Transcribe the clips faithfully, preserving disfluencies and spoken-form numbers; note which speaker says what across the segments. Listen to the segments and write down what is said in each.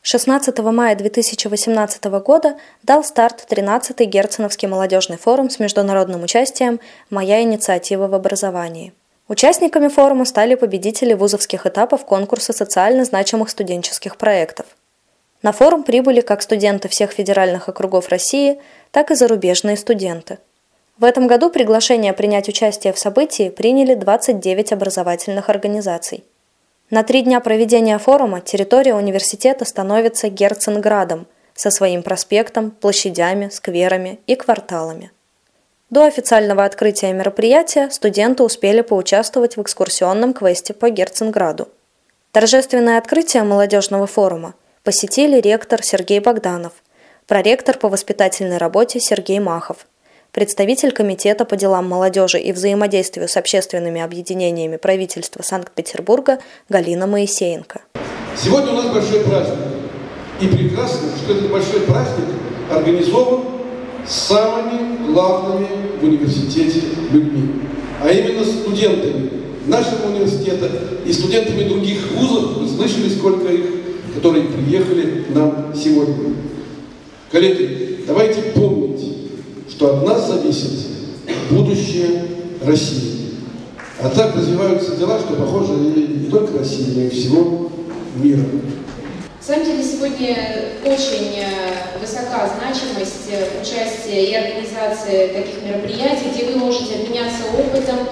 Speaker 1: шестнадцатого мая две тысячи восемнадцатого года дал старт тринадцатый Герценовский молодежный форум с международным участием «Моя инициатива в образовании». Участниками форума стали победители вузовских этапов конкурса социально значимых студенческих проектов. На форум прибыли как студенты всех федеральных округов России, так и зарубежные студенты. В этом году приглашение принять участие в событии приняли двадцать девять образовательных организаций. На три дня проведения форума территория университета становится Герценградом со своим проспектом, площадями, скверами и кварталами. До официального открытия мероприятия студенты успели поучаствовать в экскурсионном квесте по Герценграду. Торжественное открытие молодежного форума посетили ректор Сергей Богданов, проректор по воспитательной работе Сергей Махов, представитель Комитета по делам молодежи и взаимодействию с общественными объединениями правительства Санкт-Петербурга Галина Моисеенко.
Speaker 2: Сегодня у нас большой праздник. И прекрасно, что этот большой праздник организован самыми главными в университете людьми, а именно студентами нашего университета и студентами других вузов. Вы слышали, сколько их, которые приехали к нам сегодня. Коллеги, давайте помнить, что от нас зависит будущее России. А так развиваются дела, что, похоже, и не только России, но и всего мира.
Speaker 3: На самом деле сегодня очень высока значимость участия и организации таких мероприятий, где вы можете обменяться опытом,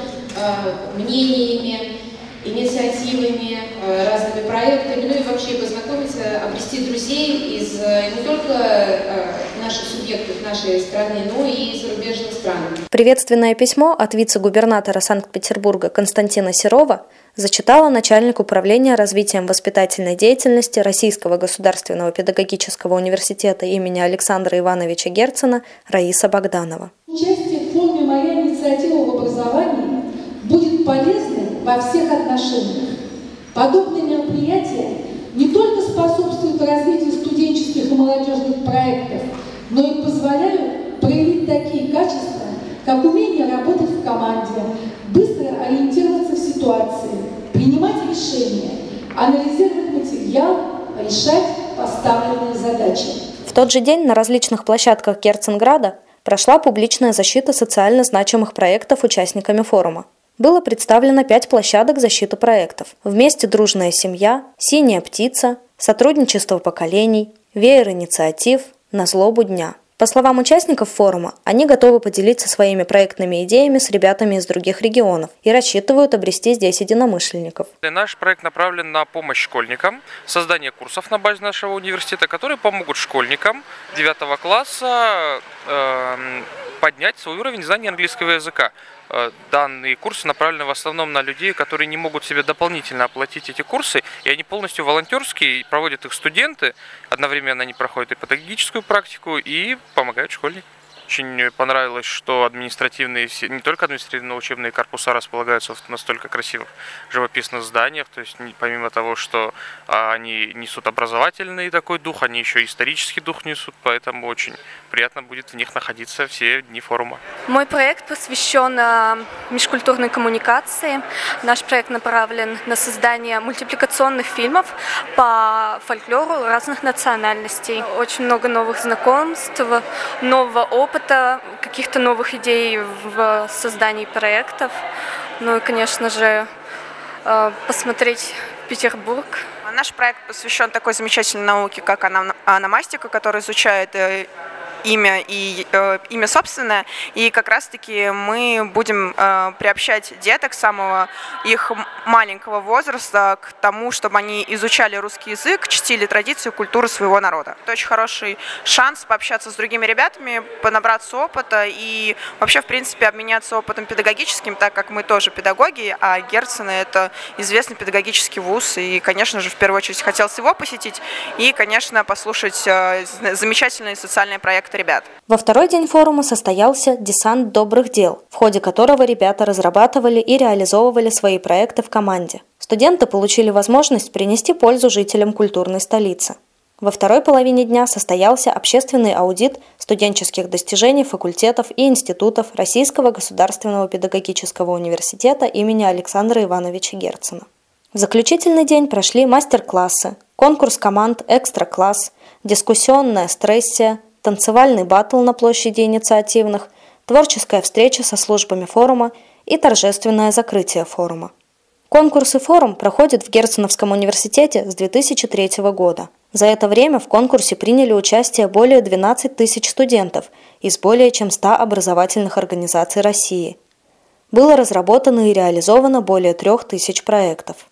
Speaker 3: мнениями, инициативами, разными проектами, ну и вообще познакомиться, обрести друзей из не только наших субъектов нашей страны, но и зарубежных стран.
Speaker 1: Приветственное письмо от вице-губернатора Санкт-Петербурга Константина Серова зачитала начальник управления развитием воспитательной деятельности Российского государственного педагогического университета имени Александра Ивановича Герцена Раиса Богданова.
Speaker 4: Участие в форуме «Моя инициатива в образовании» будет полезным во всех отношениях. Подобные мероприятия не только способствуют развитию студенческих и молодежных проектов, но и позволяют проявить такие качества, как умение работать в команде, быстро ориентироваться в ситуации, принимать решения, анализировать материал, решать поставленные задачи.
Speaker 1: В тот же день на различных площадках Герценграда прошла публичная защита социально значимых проектов участниками форума. Было представлено пять площадок защиты проектов. Вместе дружная семья, синяя птица, сотрудничество поколений, веер инициатив, на злобу дня. По словам участников форума, они готовы поделиться своими проектными идеями с ребятами из других регионов и рассчитывают обрести здесь единомышленников.
Speaker 5: Наш проект направлен на помощь школьникам, создание курсов на базе нашего университета, которые помогут школьникам девятого класса э, поднять свой уровень знания английского языка. Данные курсы направлены в основном на людей, которые не могут себе дополнительно оплатить эти курсы, и они полностью волонтерские, проводят их студенты, одновременно они проходят и педагогическую практику, и помогают школьникам. Очень понравилось, что административные, не только административные, но учебные корпуса располагаются в настолько красивых живописных зданиях. То есть помимо того, что они несут образовательный такой дух, они еще и исторический дух несут, поэтому очень приятно будет в них находиться все дни форума.
Speaker 6: Мой проект посвящен межкультурной коммуникации. Наш проект направлен на создание мультипликационных фильмов по фольклору разных национальностей. Очень много новых знакомств, нового опыта, каких-то новых идей в создании проектов. Ну и, конечно же, посмотреть Петербург.
Speaker 7: Наш проект посвящен такой замечательной науке, как ономастика, которая изучает имя и э, имя собственное, и как раз-таки мы будем э, приобщать деток с самого их маленького возраста к тому, чтобы они изучали русский язык, чтили традицию, культуру своего народа. Это очень хороший шанс пообщаться с другими ребятами, понабраться опыта и вообще, в принципе, обменяться опытом педагогическим, так как мы тоже педагоги, а Герцен – это известный педагогический вуз, и, конечно же, в первую очередь хотелось его посетить и, конечно, послушать э, замечательные социальные проекты ребят.
Speaker 1: Во второй день форума состоялся десант добрых дел, в ходе которого ребята разрабатывали и реализовывали свои проекты в команде. Студенты получили возможность принести пользу жителям культурной столицы. Во второй половине дня состоялся общественный аудит студенческих достижений факультетов и институтов Российского государственного педагогического университета имени Александра Ивановича Герцена. В заключительный день прошли мастер-классы, конкурс команд «Экстра-класс», дискуссионная стрессия, танцевальный баттл на площади инициативных, творческая встреча со службами форума и торжественное закрытие форума. Конкурс и форум проходят в Герценовском университете с две тысячи третьего года. За это время в конкурсе приняли участие более двенадцати тысяч студентов из более чем ста образовательных организаций России. Было разработано и реализовано более трех тысяч проектов.